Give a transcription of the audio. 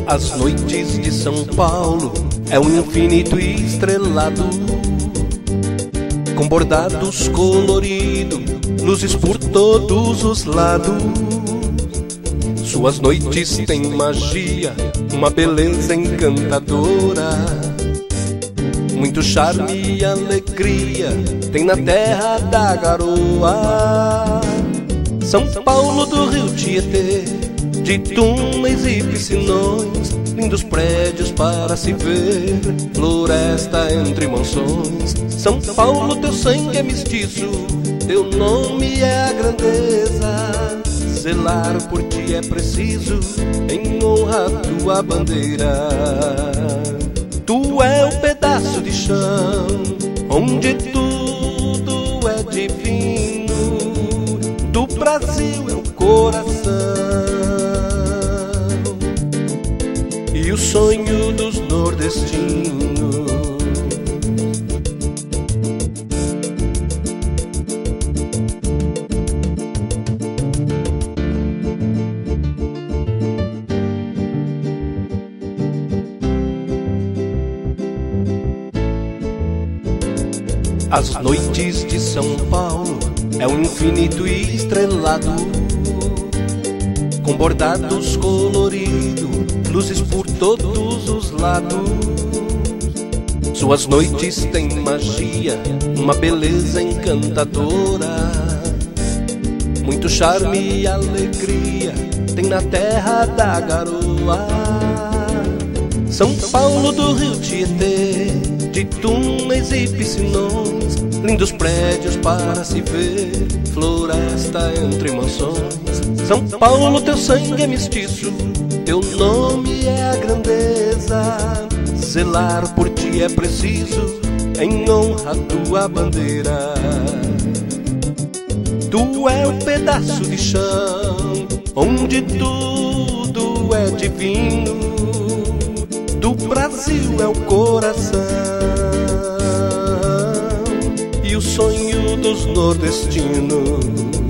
As noites de São Paulo é um infinito estrelado, com bordados coloridos, luzes por todos os lados. Suas noites têm magia, uma beleza encantadora, muito charme e alegria tem na terra da garoa. São Paulo do Rio Tietê, de túneis e piscinões, lindos prédios para se ver, floresta entre mansões. São Paulo, teu sangue é mestiço, teu nome é a grandeza. Zelar por ti é preciso, em honra à tua bandeira. Tu é um pedaço de chão, onde tudo é divino. Do Brasil é o coração e o sonho dos nordestinos. As noites de São Paulo é um infinito estrelado, com bordados coloridos, luzes por todos os lados. Suas noites têm magia, uma beleza encantadora, muito charme e alegria tem na terra da garoa. São Paulo do Rio Tietê, de túneis e piscinões, lindos prédios para se ver, floresta entre mansões. São Paulo, teu sangue é mestiço, teu nome é a grandeza. Zelar por ti é preciso, em honra à tua bandeira. Tu é um pedaço de chão, onde tudo é divino. Do Brasil é o coração e o sonho dos nordestinos.